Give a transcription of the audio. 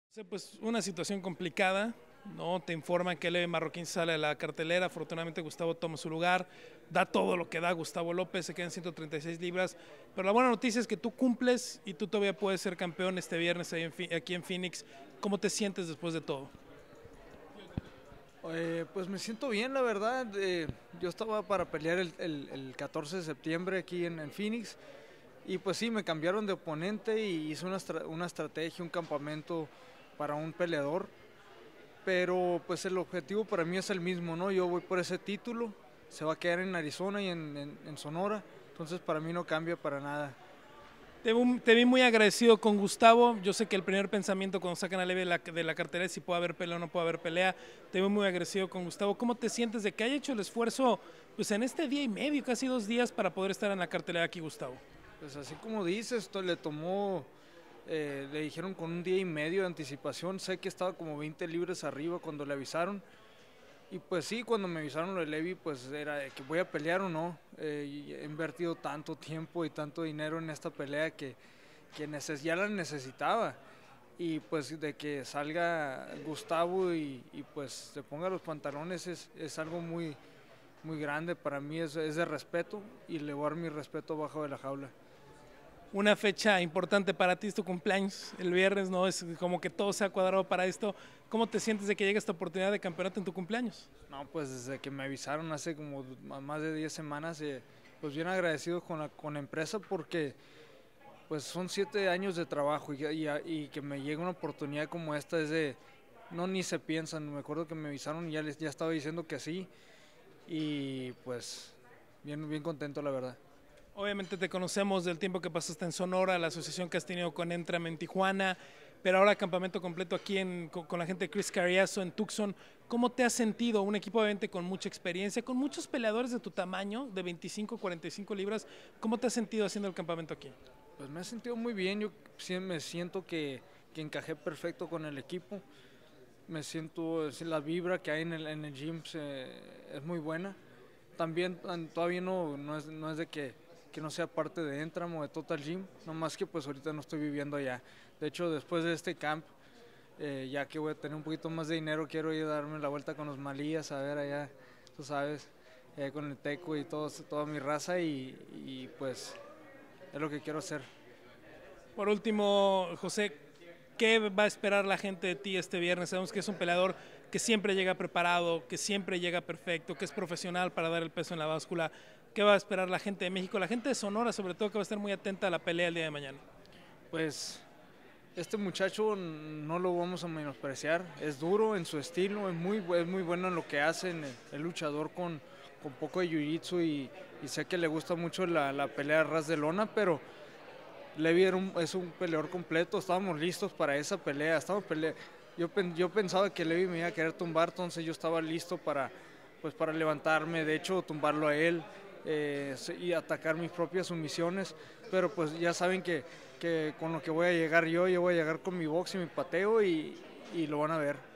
Pues una situación complicada, ¿no? Te informan que Levi Marroquín sale de la cartelera, afortunadamente Gustavo toma su lugar, da todo lo que da Gustavo López, se quedan 136 libras, pero la buena noticia es que tú cumples y tú todavía puedes ser campeón este viernes aquí en Phoenix. ¿Cómo te sientes después de todo? Pues me siento bien, la verdad. Yo estaba para pelear el 14 de septiembre aquí en Phoenix y pues sí, me cambiaron de oponente y hice una estrategia, un campamento para un peleador, pero pues el objetivo para mí es el mismo, ¿no? Yo voy por ese título, se va a quedar en Arizona y en Sonora, entonces para mí no cambia para nada. Te vi muy agradecido con Gustavo. Yo sé que el primer pensamiento cuando sacan a Levi de la cartera es si puede haber pelea o no puede haber pelea. Te vi muy agradecido con Gustavo. ¿Cómo te sientes de que haya hecho el esfuerzo pues en este día y medio, casi 2 días, para poder estar en la cartelera aquí, Gustavo? Pues así como dices, esto le tomó, le dijeron con un día y medio de anticipación, sé que estaba como 20 libras arriba cuando le avisaron. Y pues sí, cuando me avisaron lo de Levi, pues era de que voy a pelear o no. Y he invertido tanto tiempo y tanto dinero en esta pelea que ya la necesitaba. Y pues de que salga Gustavo y pues se ponga los pantalones es algo muy grande. Para mí es de respeto y le voy a dar mi respeto abajo de la jaula. Una fecha importante para ti es tu cumpleaños, el viernes, ¿no? Es como que todo se ha cuadrado para esto. ¿Cómo te sientes de que llegue esta oportunidad de campeonato en tu cumpleaños? No, pues desde que me avisaron hace como más de 10 semanas, pues bien agradecido con la empresa porque pues son 7 años de trabajo y que me llegue una oportunidad como esta es de, no ni se piensan, me acuerdo que me avisaron y ya estaba diciendo que sí y pues bien contento la verdad. Obviamente te conocemos del tiempo que pasaste en Sonora, la asociación que has tenido con Entram en Tijuana, pero ahora campamento completo aquí con la gente de Chris Carriazo en Tucson. ¿Cómo te has sentido? Un equipo obviamente con mucha experiencia, con muchos peleadores de tu tamaño, de 25, 45 libras. ¿Cómo te has sentido haciendo el campamento aquí? Pues me he sentido muy bien, yo sí me siento que encajé perfecto con el equipo, me siento, la vibra que hay en el gym es muy buena. También todavía no es de que no sea parte de Entram o de Total Gym, nomás que pues ahorita no estoy viviendo allá. De hecho, después de este camp, ya que voy a tener un poquito más de dinero, quiero ir a darme la vuelta con los malías, a ver allá, tú sabes, con el Teco y toda mi raza y pues es lo que quiero hacer. Por último, José, ¿qué va a esperar la gente de ti este viernes? Sabemos que es un peleador que siempre llega preparado, que siempre llega perfecto, que es profesional para dar el peso en la báscula. ¿Qué va a esperar la gente de México? La gente de Sonora, sobre todo, que va a estar muy atenta a la pelea el día de mañana. Pues este muchacho no lo vamos a menospreciar, es duro en su estilo, es muy bueno en lo que hace, el luchador con poco de jiu-jitsu y sé que le gusta mucho la pelea a ras de lona, pero Levi es un peleador completo, estábamos listos para esa pelea, yo pensaba que Levi me iba a querer tumbar, entonces yo estaba listo pues para levantarme, de hecho tumbarlo a él y atacar mis propias sumisiones, pero pues ya saben que con lo que voy a llegar yo voy a llegar con mi box y mi pateo y lo van a ver.